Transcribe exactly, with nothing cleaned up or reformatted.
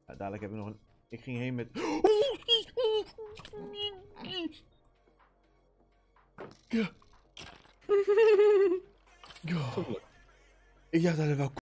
Ja, dadelijk heb ik nog een... Ik ging heen met... Ja. Ja. Ik dacht dat het wel